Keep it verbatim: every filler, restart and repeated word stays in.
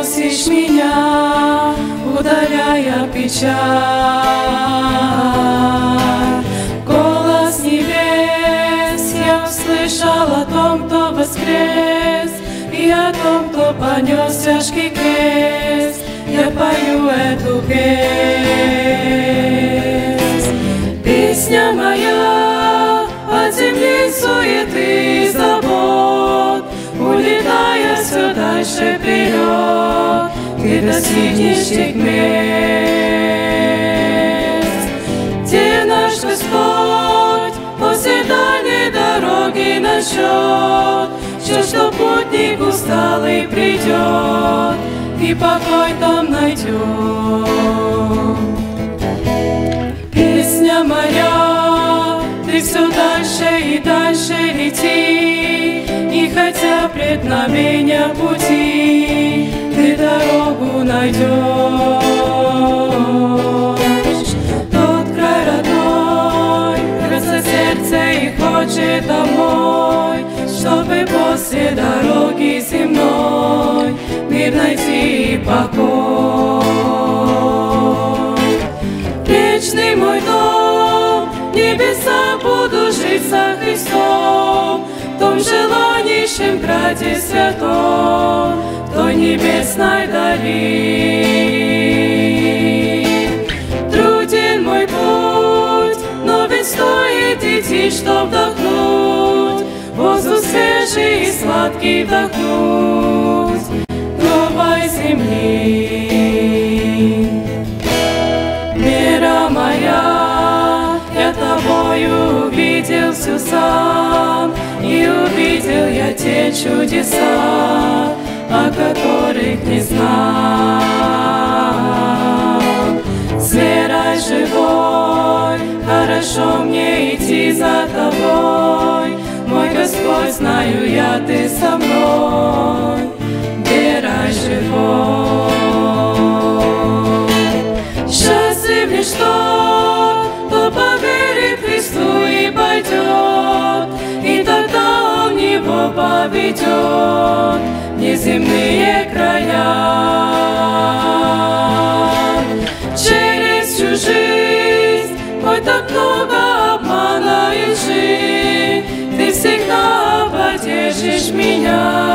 уносишь меня, удаляя печаль. Голос небес я услышал о том, кто воскрес, и о том, кто понес тяжкий крест. Я пою эту песнь. Песня моя от земли суеты и забот, улетая все дальше вперед, ты достигнешь тех мест, где наш Господь после дальней дороги насчет, все, что путник усталый придет, и покой там найдет. Песня моя, ты все дальше и дальше лети, и хотя пред нами не пути, ты дорогу найдешь. Тот край родной, рвется сердце и хочет домой, чтобы после дороги земной мир найти и покой. Вечный мой дом, в небесах буду жить со Христом, в том желаннейшем граде святом, в той небесной дали. Труден мой путь, но ведь стоит идти, чтоб вдохнуть воздух свежий и сладкий, вдохнуть новой земли. Вера моя, я тобою увидел всю сам, и увидел я те чудеса, о которых не знал. С верой живой, хорошо мне идти за тобой, мой Господь, знаю я, ты со мной, верой живой. Счастлив лишь тот, кто поверит Христу и пойдет, и тогда Он его поведет в неземные края. Через всю жизнь, хоть так много обмана и лжи, ты всегда поддержишь меня.